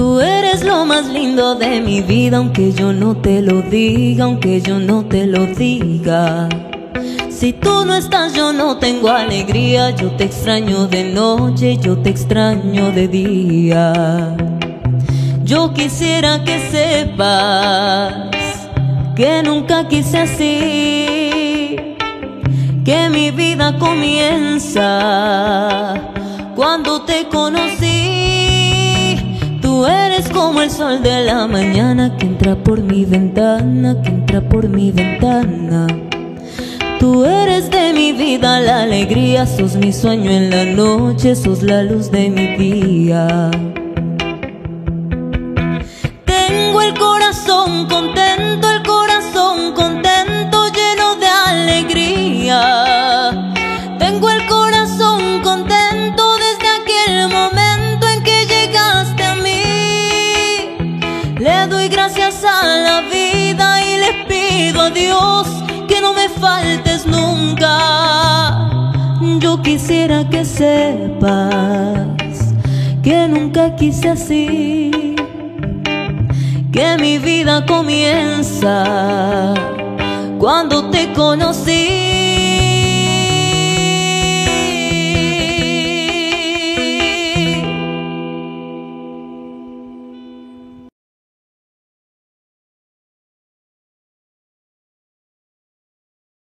Tú eres lo más lindo de mi vida, aunque yo no te lo diga, aunque yo no te lo diga. Si tú no estás yo no tengo alegría, yo te extraño de noche, yo te extraño de día. Yo quisiera que sepas que nunca quise así, que mi vida comienza cuando te conocí. Tú eres como el sol de la mañana que entra por mi ventana, que entra por mi ventana. Tú eres de mi vida la alegría, sos mi sueño en la noche, sos la luz de mi día. Tengo el corazón contento, lleno de alegría. Tengo el corazón contento desde aquel momento en que llegaste a mí. Le doy gracias a la vida y le pido a Dios que no me faltes nunca. Yo quisiera que sepas que nunca quise así, que mi vida comienza cuando te conocí.